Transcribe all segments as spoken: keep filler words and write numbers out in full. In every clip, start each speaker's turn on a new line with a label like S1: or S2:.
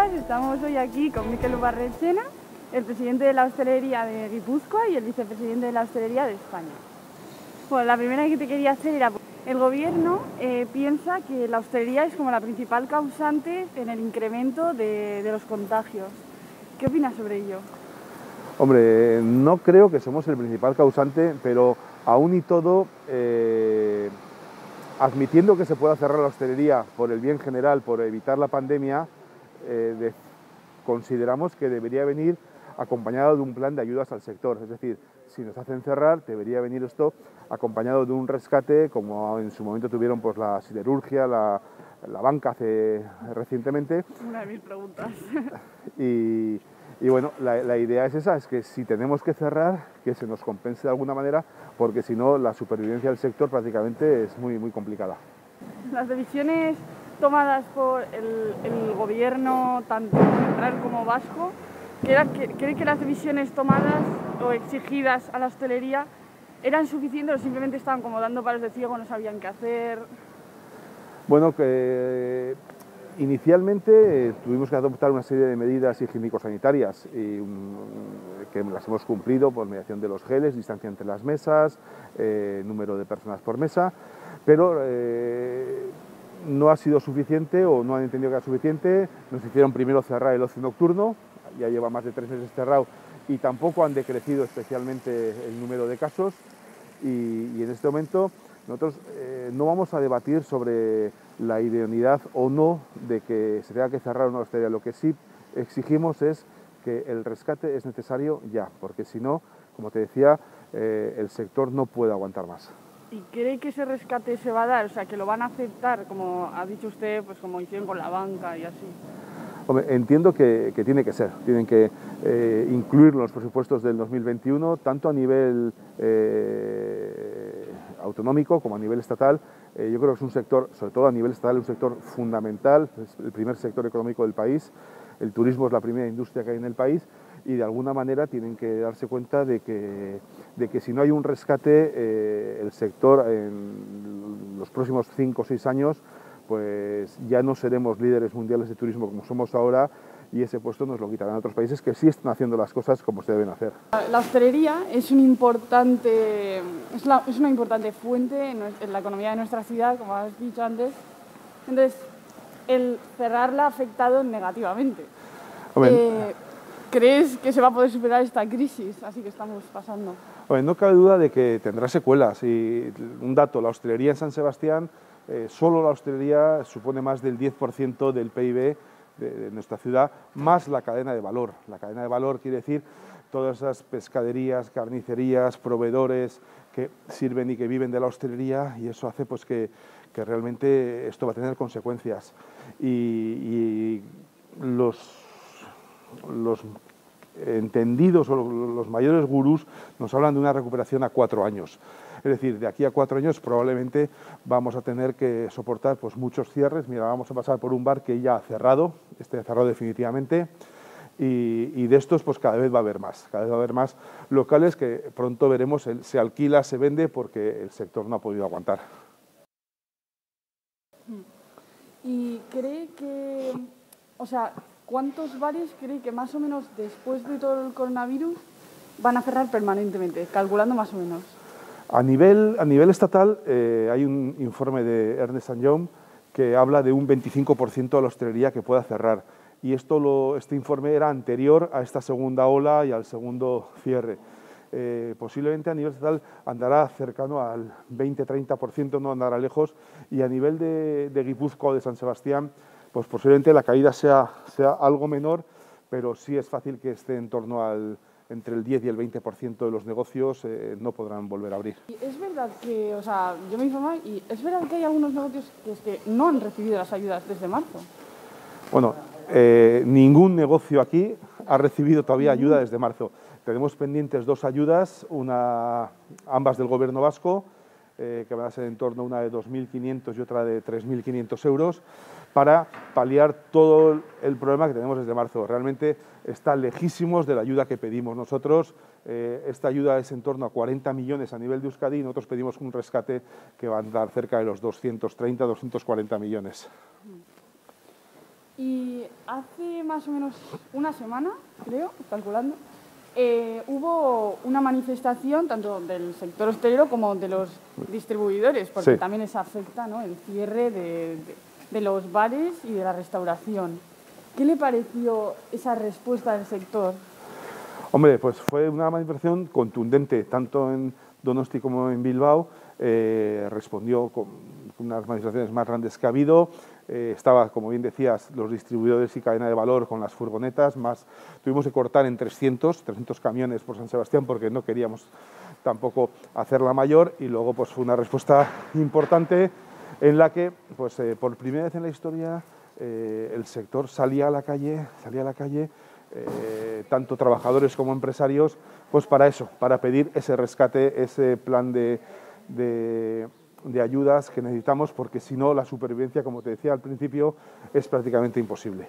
S1: días, estamos hoy aquí con Mikel Ubarretxena, el presidente de la hostelería de Guipúzcoa y el vicepresidente de la hostelería de España. Bueno, la primera que te quería hacer era, el gobierno eh, piensa que la hostelería es como la principal causante en el incremento de, de los contagios. ¿Qué opinas sobre ello?
S2: Hombre, no creo que somos el principal causante, pero aún y todo, eh, admitiendo que se pueda cerrar la hostelería por el bien general, por evitar la pandemia, eh, de, consideramos que debería venir acompañado de un plan de ayudas al sector. Es decir, si nos hacen cerrar, debería venir esto acompañado de un rescate, como en su momento tuvieron pues, la siderurgia, la, la banca hace recientemente.
S1: Una de mis preguntas.
S2: Y, y bueno, la, la idea es esa, es que si tenemos que cerrar, que se nos compense de alguna manera, porque si no, la supervivencia del sector prácticamente es muy, muy complicada.
S1: Las decisiones tomadas por el, el gobierno, tanto central como vasco, ¿cree que las decisiones tomadas o exigidas a la hostelería eran suficientes o simplemente estaban como dando palos de ciego, no sabían qué hacer?
S2: Bueno, que inicialmente eh, tuvimos que adoptar una serie de medidas higiénico-sanitarias y um, que las hemos cumplido por mediación de los geles, distancia entre las mesas, eh, número de personas por mesa, pero eh, no ha sido suficiente o no han entendido que era suficiente. Nos hicieron primero cerrar el ocio nocturno, ya lleva más de tres meses cerrado y tampoco han decrecido especialmente el número de casos y, y en este momento nosotros eh, no vamos a debatir sobre la idoneidad o no de que se tenga que cerrar una hostelería. Lo que sí exigimos es que el rescate es necesario ya, porque si no, como te decía, eh, el sector no puede aguantar más.
S1: ¿Y cree que ese rescate se va a dar? O sea, que lo van a aceptar, como ha dicho usted, pues como hicieron con la banca y así.
S2: Hombre, entiendo que, que tiene que ser, tienen que eh, incluir los presupuestos del dos mil veintiuno, tanto a nivel eh, autonómico como a nivel estatal. Eh, yo creo que es un sector, sobre todo a nivel estatal, un sector fundamental, es el primer sector económico del país. El turismo es la primera industria que hay en el país y de alguna manera tienen que darse cuenta de que, de que si no hay un rescate, eh, el sector en los próximos cinco o seis años pues ya no seremos líderes mundiales de turismo como somos ahora y ese puesto nos lo quitarán otros países que sí están haciendo las cosas como se deben hacer.
S1: La hostelería es, un importante, es, la, es una importante fuente en, en la economía de nuestra ciudad, como has dicho antes. Entonces, el cerrarla ha afectado negativamente. Eh, ¿Crees que se va a poder superar esta crisis así que estamos pasando?
S2: Hombre, no cabe duda de que tendrá secuelas. Y un dato, la hostelería en San Sebastián, eh, solo la hostelería supone más del diez por ciento del P I B de, de nuestra ciudad, más la cadena de valor. La cadena de valor quiere decir todas esas pescaderías, carnicerías, proveedores que sirven y que viven de la hostelería y eso hace pues, que, que realmente esto va a tener consecuencias. Y, y los, los entendidos o los mayores gurús nos hablan de una recuperación a cuatro años. Es decir, de aquí a cuatro años probablemente vamos a tener que soportar pues, muchos cierres. Mira, vamos a pasar por un bar que ya ha cerrado, este ha cerrado definitivamente, y, y de estos pues cada vez va a haber más, cada vez va a haber más locales que pronto veremos, el, se alquila, se vende porque el sector no ha podido aguantar.
S1: ¿Y cree que, o sea, cuántos bares cree que más o menos después de todo el coronavirus van a cerrar permanentemente, calculando más o menos?
S2: A nivel, a nivel estatal eh, hay un informe de Ernst and Young que habla de un veinticinco por ciento de la hostelería que pueda cerrar. Y esto lo, este informe era anterior a esta segunda ola y al segundo cierre. Eh, posiblemente a nivel estatal andará cercano al veinte a treinta por ciento, no andará lejos. Y a nivel de, de Guipúzcoa o de San Sebastián, pues posiblemente la caída sea, sea algo menor, pero sí es fácil que esté en torno al entre el diez y el veinte por ciento de los negocios eh, no podrán volver a abrir.
S1: ¿Y es verdad que, o sea, yo me informo y es verdad que hay algunos negocios que, es que no han recibido las ayudas desde marzo?
S2: Bueno, eh, ningún negocio aquí ha recibido todavía ayuda desde marzo. Tenemos pendientes dos ayudas, una, ambas del Gobierno vasco, eh, que van a ser en torno a una de dos mil quinientos y otra de tres mil quinientos euros, para paliar todo el problema que tenemos desde marzo. Realmente está lejísimos de la ayuda que pedimos nosotros. Eh, esta ayuda es en torno a cuarenta millones a nivel de Euskadi y nosotros pedimos un rescate que va a andar cerca de los doscientos treinta, doscientos cuarenta millones.
S1: Y hace más o menos una semana, creo, calculando, eh, hubo una manifestación tanto del sector hostelero como de los distribuidores, porque
S2: Sí.
S1: también les afecta, ¿no?, el cierre de, de, de los bares y de la restauración. ¿Qué le pareció esa respuesta del sector?
S2: Hombre, pues fue una manifestación contundente, tanto en Donosti como en Bilbao. Eh, respondió con unas manifestaciones más grandes que ha habido. Eh, estaba, como bien decías, los distribuidores y cadena de valor con las furgonetas, más tuvimos que cortar en trescientos, trescientos camiones por San Sebastián porque no queríamos tampoco hacerla mayor, y luego pues fue una respuesta importante en la que pues eh, por primera vez en la historia eh, el sector salía a la calle, salía a la calle eh, tanto trabajadores como empresarios, pues para eso, para pedir ese rescate, ese plan de, de de ayudas que necesitamos, porque si no la supervivencia, como te decía al principio, es prácticamente imposible.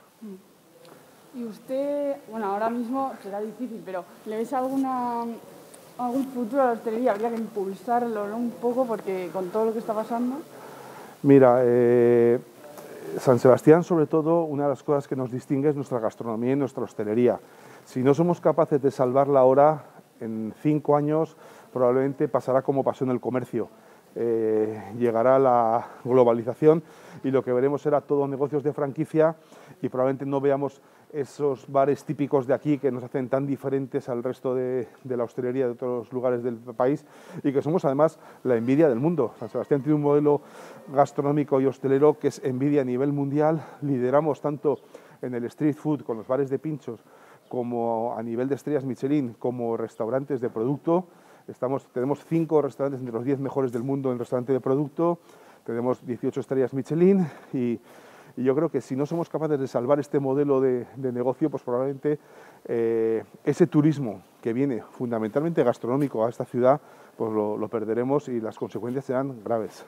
S1: Y usted, bueno, ahora mismo será difícil, pero ¿le ves alguna, algún futuro a la hostelería? Habría que impulsarlo, ¿no?, un poco, porque con todo lo que está pasando.
S2: Mira, eh, San Sebastián, sobre todo, una de las cosas que nos distingue es nuestra gastronomía y nuestra hostelería. Si no somos capaces de salvarla ahora, en cinco años probablemente pasará como pasó en el comercio. Eh, llegará la globalización y lo que veremos será todo negocios de franquicia, y probablemente no veamos esos bares típicos de aquí que nos hacen tan diferentes al resto de, de la hostelería de otros lugares del país, y que somos además la envidia del mundo. San Sebastián tiene un modelo gastronómico y hostelero que es envidia a nivel mundial. Lideramos tanto en el street food con los bares de pinchos, como a nivel de estrellas Michelin, como restaurantes de producto. Estamos, tenemos cinco restaurantes entre los diez mejores del mundo en restaurante de producto, tenemos dieciocho estrellas Michelin, y, y yo creo que si no somos capaces de salvar este modelo de, de negocio, pues probablemente eh, ese turismo que viene fundamentalmente gastronómico a esta ciudad, pues lo, lo perderemos y las consecuencias serán graves.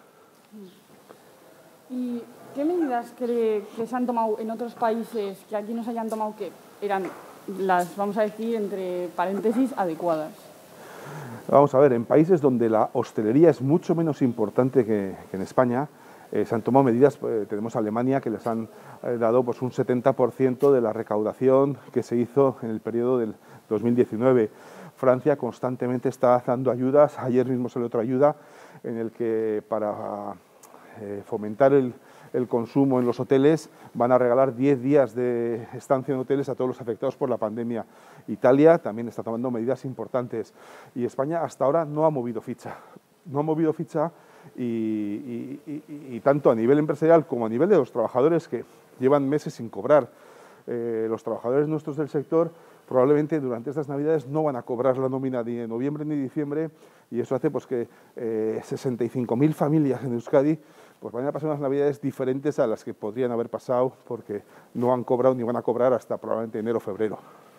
S1: ¿Y qué medidas cree que se han tomado en otros países que aquí no se hayan tomado, que eran las, vamos a decir, entre paréntesis, adecuadas?
S2: Vamos a ver, en países donde la hostelería es mucho menos importante que, que en España, eh, se han tomado medidas. Eh, tenemos a Alemania, que les han eh, dado pues, un setenta por ciento de la recaudación que se hizo en el periodo del dos mil diecinueve. Francia constantemente está dando ayudas. Ayer mismo salió otra ayuda en el que para eh, fomentar el, el consumo en los hoteles van a regalar diez días de estancia en hoteles a todos los afectados por la pandemia. Italia también está tomando medidas importantes, y España hasta ahora no ha movido ficha. No ha movido ficha y, y, y, y tanto a nivel empresarial como a nivel de los trabajadores, que llevan meses sin cobrar. Eh, los trabajadores nuestros del sector probablemente durante estas Navidades no van a cobrar la nómina ni de noviembre ni de diciembre, y eso hace pues, que eh, sesenta y cinco mil familias en Euskadi pues, vayan a pasar unas Navidades diferentes a las que podrían haber pasado, porque no han cobrado ni van a cobrar hasta probablemente enero o febrero.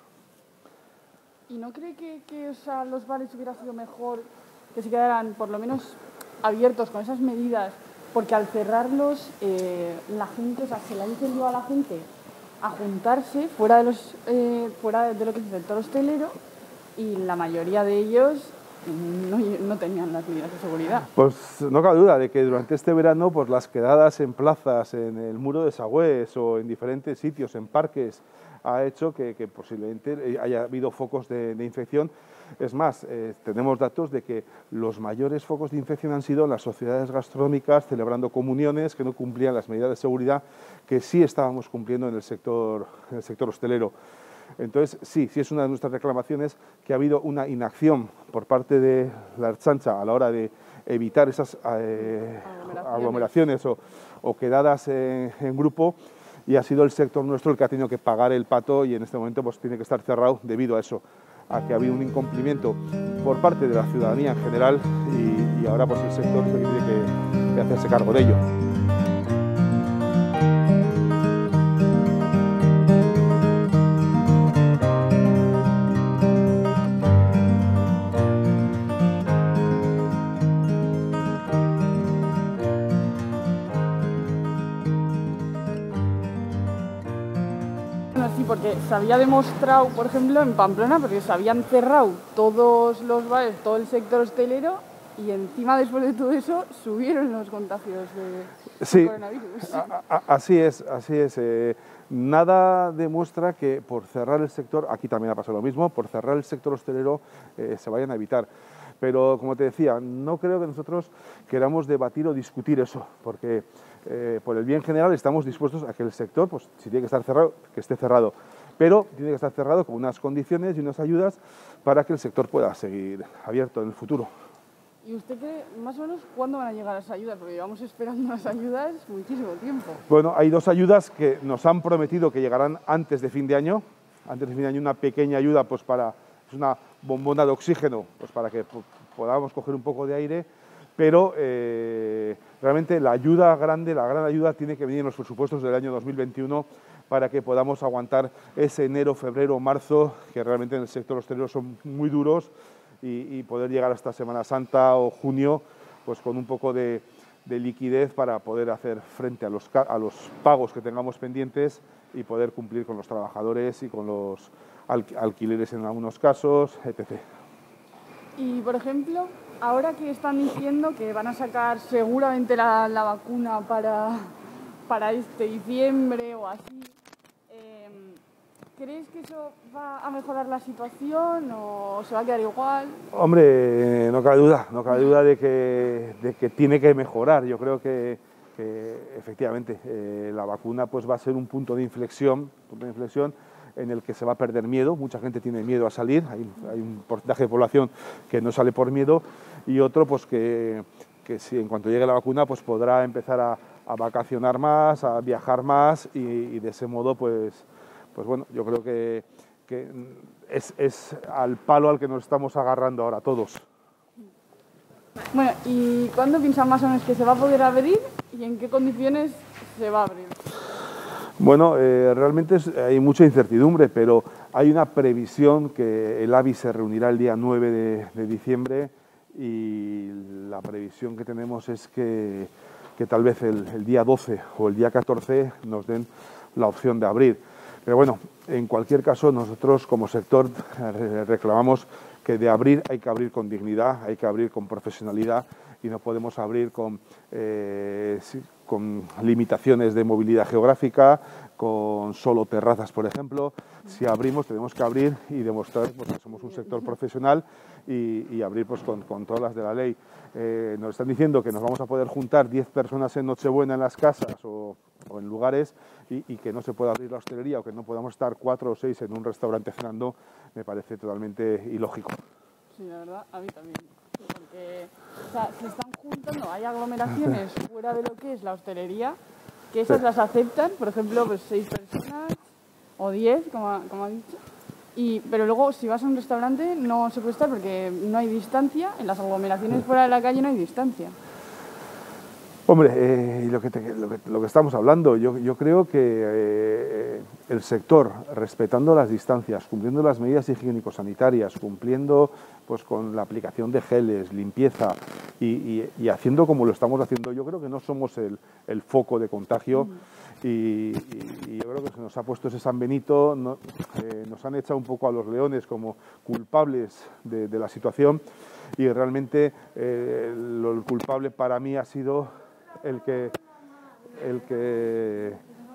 S1: ¿Y no cree que, que o sea, los bares hubiera sido mejor que se quedaran por lo menos abiertos con esas medidas? Porque al cerrarlos, eh, la gente, o sea, se le ha incentivado a la gente a juntarse fuera de, los, eh, fuera de lo que es el sector hostelero, y la mayoría de ellos no, no tenían las medidas de seguridad.
S2: Pues no cabe duda de que durante este verano pues, las quedadas en plazas, en el muro de Sagüés o en diferentes sitios, en parques, ha hecho que, que posiblemente haya habido focos de, de infección. Es más, eh, tenemos datos de que los mayores focos de infección han sido en las sociedades gastronómicas, celebrando comuniones que no cumplían las medidas de seguridad que sí estábamos cumpliendo en el sector, en el sector hostelero. Entonces, sí, sí es una de nuestras reclamaciones que ha habido una inacción por parte de la Ertzaintza a la hora de evitar esas eh, aglomeraciones, aglomeraciones o, o quedadas en, en grupo, y ha sido el sector nuestro el que ha tenido que pagar el pato, y en este momento pues, tiene que estar cerrado debido a eso, a que ha habido un incumplimiento por parte de la ciudadanía en general, y, y ahora pues, el sector es el que tiene que, que hacerse cargo de ello.
S1: Sí, porque se había demostrado, por ejemplo, en Pamplona, porque se habían cerrado todos los bares, todo el sector hostelero, y encima después de todo eso subieron los contagios de,
S2: sí,
S1: de coronavirus.
S2: A, a, así es, así es. Eh, nada demuestra que por cerrar el sector, aquí también ha pasado lo mismo, por cerrar el sector hostelero eh, se vayan a evitar. Pero, como te decía, no creo que nosotros queramos debatir o discutir eso, porque eh, por el bien general estamos dispuestos a que el sector, pues si tiene que estar cerrado, que esté cerrado. Pero tiene que estar cerrado con unas condiciones y unas ayudas para que el sector pueda seguir abierto en el futuro.
S1: ¿Y usted cree, más o menos, cuándo van a llegar las ayudas? Porque llevamos esperando las ayudas muchísimo tiempo.
S2: Bueno, hay dos ayudas que nos han prometido que llegarán antes de fin de año. Antes de fin de año, una pequeña ayuda, pues para, es una bombona de oxígeno, pues para que podamos coger un poco de aire. Pero eh, realmente la ayuda grande, la gran ayuda tiene que venir en los presupuestos del año dos mil veintiuno para que podamos aguantar ese enero, febrero, marzo, que realmente en el sector hostelero son muy duros, y, y poder llegar hasta Semana Santa o junio pues con un poco de, de liquidez para poder hacer frente a los, a los pagos que tengamos pendientes y poder cumplir con los trabajadores y con los alquileres en algunos casos, etcétera.
S1: Y, por ejemplo, ahora que están diciendo que van a sacar seguramente la, la vacuna para, para este diciembre o así, eh, ¿crees que eso va a mejorar la situación o se va a quedar igual?
S2: Hombre, no cabe duda, no cabe duda de que, de que tiene que mejorar. Yo creo que, que efectivamente eh, la vacuna pues va a ser un punto de inflexión, punto de inflexión en el que se va a perder miedo. Mucha gente tiene miedo a salir, hay, hay un porcentaje de población que no sale por miedo, y otro pues que, que si en cuanto llegue la vacuna pues podrá empezar a, a vacacionar más, a viajar más, y, y de ese modo pues, pues bueno, yo creo que, que es, es al palo al que nos estamos agarrando ahora todos.
S1: Bueno, ¿y cuándo piensan más o menos que se va a poder abrir y en qué condiciones se va a abrir?
S2: Bueno, eh, realmente es, hay mucha incertidumbre, pero hay una previsión que el A B I se reunirá el día nueve de, de diciembre, y la previsión que tenemos es que, que tal vez el, el día doce o el día catorce nos den la opción de abrir. Pero bueno, en cualquier caso, nosotros como sector reclamamos que de abrir hay que abrir con dignidad, hay que abrir con profesionalidad, y no podemos abrir con, eh, con limitaciones de movilidad geográfica, con solo terrazas, por ejemplo. Si abrimos, tenemos que abrir y demostrar pues, que somos un sector profesional, y, y abrir pues, con, con todas las de la ley. Eh, nos están diciendo que nos vamos a poder juntar diez personas en Nochebuena en las casas o, o en lugares, y, y que no se pueda abrir la hostelería, o que no podamos estar cuatro o seis en un restaurante cenando. Me parece totalmente ilógico.
S1: Sí, la verdad, a mí también. Porque o sea, se están juntando, hay aglomeraciones fuera de lo que es la hostelería, que esas sí las aceptan, por ejemplo, pues seis personas o diez, como, como ha dicho. Y, pero luego, si vas a un restaurante, no se puede estar porque no hay distancia. En las aglomeraciones fuera de la calle no hay distancia.
S2: Hombre, eh, lo, que te, lo, que, lo que estamos hablando, yo, yo creo que eh, el sector, respetando las distancias, cumpliendo las medidas higiénico-sanitarias, cumpliendo pues, con la aplicación de geles, limpieza, y, y, y haciendo como lo estamos haciendo, yo creo que no somos el, el foco de contagio. Mm. Y, y, y yo creo que se nos ha puesto ese San Benito, no, eh, nos han echado un poco a los leones como culpables de, de la situación, y realmente eh, lo, el culpable para mí ha sido el que el que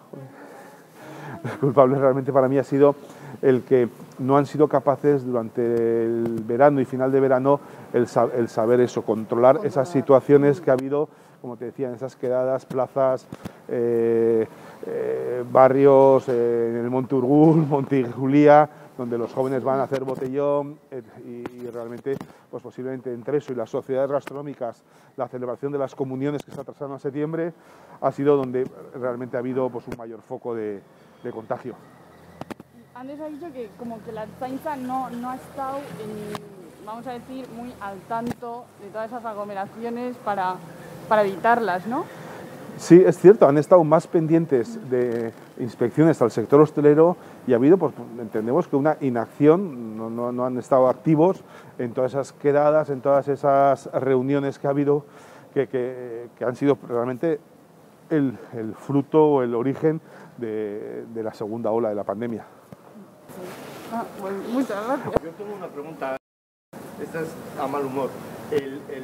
S2: el culpable realmente para mí ha sido el que no han sido capaces durante el verano y final de verano el, el saber eso, controlar, controlar esas situaciones que ha habido, como te decía, en esas quedadas, plazas, eh, eh, barrios, eh, en el Monte Urgul, Monte Julia, donde los jóvenes van a hacer botellón, eh, y, y realmente, pues posiblemente entre eso y las sociedades gastronómicas, la celebración de las comuniones que se atrasaron a septiembre, ha sido donde realmente ha habido pues, un mayor foco de, de contagio.
S1: Antes ha dicho que como que la Ertzaintza no, no ha estado, en, vamos a decir, muy al tanto de todas esas aglomeraciones para, para evitarlas, ¿no?
S2: Sí, es cierto, han estado más pendientes de inspecciones al sector hostelero, y ha habido, pues entendemos que una inacción, no, no, no han estado activos en todas esas quedadas, en todas esas reuniones que ha habido, que, que, que han sido realmente el, el fruto o el origen de, de la segunda ola de la pandemia.
S1: Ah, pues muchas gracias.
S3: Yo tengo una pregunta, esta es a mal humor. ¿El, el virus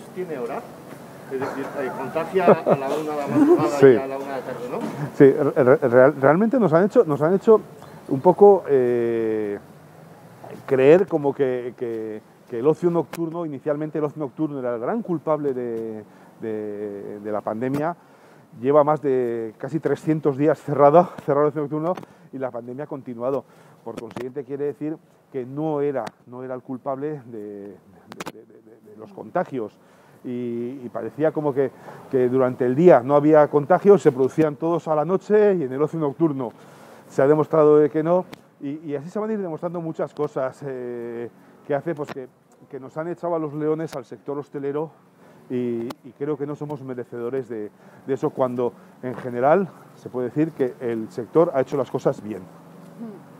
S3: tiene hora. Es decir, eh, contagia a la una de la madrugada
S2: sí.
S3: y a la una de la tarde, ¿no?
S2: Sí, re real, realmente nos han hecho, nos han hecho un poco eh, creer como que, que, que el ocio nocturno, inicialmente el ocio nocturno era el gran culpable de, de, de la pandemia. Lleva más de casi trescientos días cerrado, cerrado el ocio nocturno y la pandemia ha continuado. Por consiguiente quiere decir que no era, no era el culpable de, de, de, de, de los contagios. Y, y parecía como que, que durante el día no había contagios, se producían todos a la noche y en el ocio nocturno se ha demostrado que no, y, y así se van a ir demostrando muchas cosas eh, que hace pues, que, que nos han echado a los leones al sector hostelero y, y creo que no somos merecedores de, de eso cuando en general se puede decir que el sector ha hecho las cosas bien.